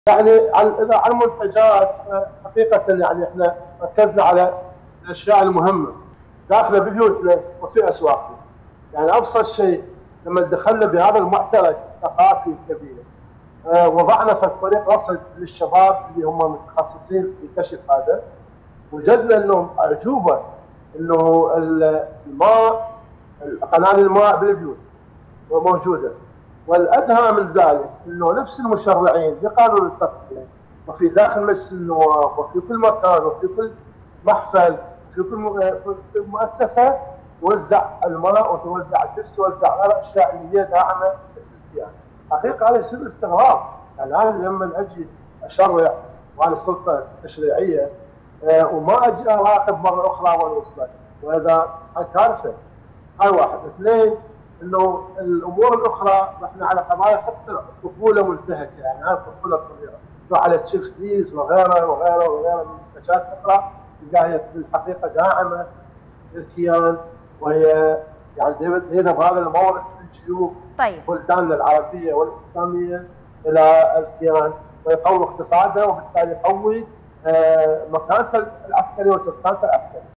يعني اذا على المنتجات، حقيقه يعني احنا ركزنا على الاشياء المهمه داخل بيوتنا وفي اسواقنا. يعني ابسط شيء لما دخلنا بهذا المعترك الثقافي الكبير، وضعنا في فريق رصد للشباب اللي هم متخصصين في كشف هذا، وجدنا انهم اعجوبه انه الماء، قناه الماء بالبيوت موجوده. والادهى من ذلك انه نفس المشرعين بقانون التطبيق وفي داخل مجلس النواب وفي كل مكان وفي كل محفل وفي كل مؤسسه توزع الماء وتوزع الدش وتوزع غير الاشياء اللي هي داعمه للكيان. حقيقه هذا يصير استغراب. يعني انا لما اجي اشرع وانا سلطه تشريعيه، وما اجي اراقب مره اخرى وانا وصلت، وهذا كارثه. هاي واحد. اثنين، انه الامور الاخرى احنا على قضايا حتى الطفوله منتهكه. يعني هاي الطفوله الصغيره على تشيف ديز وغيره وغيره وغيره من منتجات اخرى، هي في الحقيقه داعمه للكيان، وهي يعني تهدف هذا المورد في الجيوب طيب بلداننا العربيه والاسلاميه الى الكيان، ويقوي اقتصادها وبالتالي يقوي مكانته العسكريه وترسانته العسكريه.